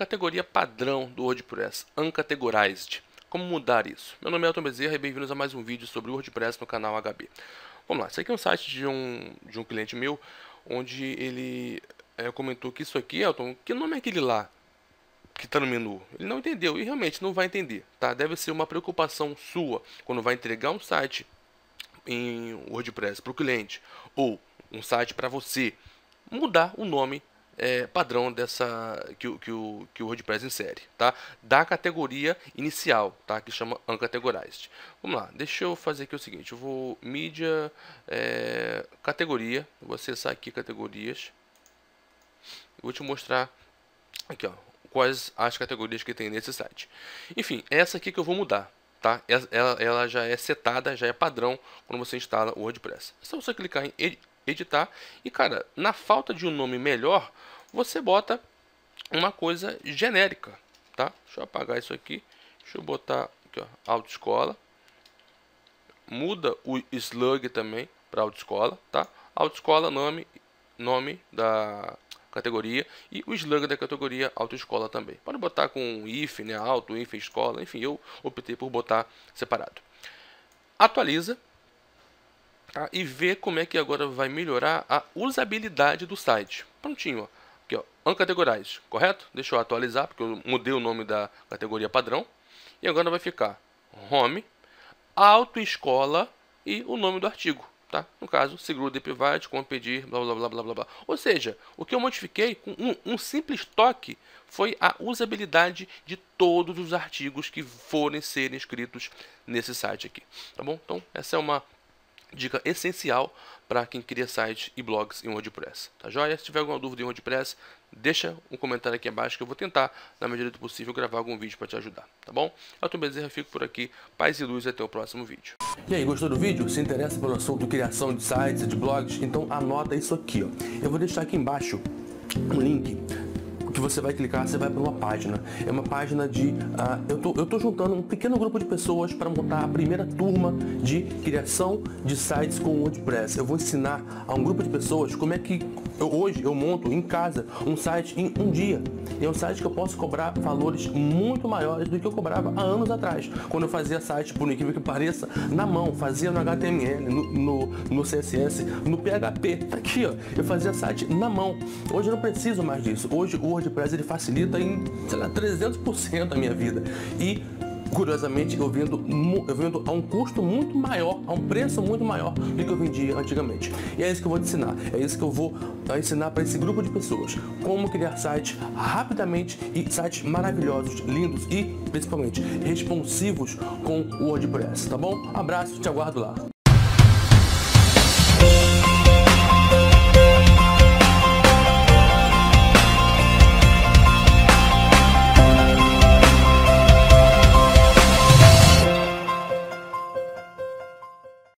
categoria padrão do WordPress, Uncategorized. Como mudar isso? Meu nome é Elton Bezerra e bem-vindos a mais um vídeo sobre WordPress no canal HB. Vamos lá, isso aqui é um site de um cliente meu, onde ele comentou que isso aqui, Elton, que nome é aquele lá que está no menu? Ele não entendeu e realmente não vai entender, tá? Deve ser uma preocupação sua quando vai entregar um site em WordPress para o cliente ou um site para você, mudar o nome padrão que o WordPress insere, tá? Da categoria inicial, tá? Que chama Uncategorized. Vamos lá, deixa eu fazer aqui o seguinte, eu vou mídia, categoria, vou acessar aqui categorias, vou te mostrar aqui, ó, quais as categorias que tem nesse site. Enfim, essa aqui que eu vou mudar, tá? Ela já é setada, já é padrão quando você instala o WordPress. É só você clicar em editar e, cara, na falta de um nome melhor, você bota uma coisa genérica, tá? Deixa eu apagar isso aqui, deixa eu botar aqui, ó, autoescola. Muda o slug também para autoescola, tá? Autoescola, nome da categoria, e o slug da categoria autoescola também. Pode botar com if, né, auto, if, escola, enfim, eu optei por botar separado. Atualiza, tá? E vê como é que agora vai melhorar a usabilidade do site. Prontinho, ó. Aqui, ó, Uncategorized, correto? Deixa eu atualizar, porque eu mudei o nome da categoria padrão. E agora vai ficar Home, autoescola e o nome do artigo. Tá? No caso, seguro de private, como pedir, blá blá blá blá blá blá. Ou seja, o que eu modifiquei com um simples toque foi a usabilidade de todos os artigos que forem serem escritos nesse site aqui. Tá bom? Então, essa é uma dica essencial para quem cria sites e blogs em WordPress. Tá joia? Se tiver alguma dúvida em WordPress, deixa um comentário aqui abaixo que eu vou tentar, na medida do possível, gravar algum vídeo para te ajudar. Tá bom? Elton Bezerra, fico por aqui. Paz e luz e até o próximo vídeo. E aí, gostou do vídeo? Se interessa pelo assunto criação de sites, de blogs? Então anota isso aqui, ó. Eu vou deixar aqui embaixo um link que você vai clicar, você vai para uma página. É uma página de... eu tô juntando um pequeno grupo de pessoas para montar a primeira turma de criação de sites com WordPress. Eu vou ensinar a um grupo de pessoas como é que hoje eu monto em casa um site em um dia. É um site que eu posso cobrar valores muito maiores do que eu cobrava há anos atrás, quando eu fazia site, por incrível que pareça, na mão, fazia no HTML, no CSS, no PHP. Tá aqui, ó, eu fazia site na mão. Hoje eu não preciso mais disso. Hoje o WordPress ele facilita em, sei lá, 300% a minha vida. E curiosamente eu vendo a um custo muito maior, a um preço muito maior do que eu vendia antigamente. E é isso que eu vou te ensinar, é isso que eu vou ensinar para esse grupo de pessoas. Como criar sites rapidamente e sites maravilhosos, lindos e principalmente responsivos com o WordPress, tá bom? Abraço, te aguardo lá.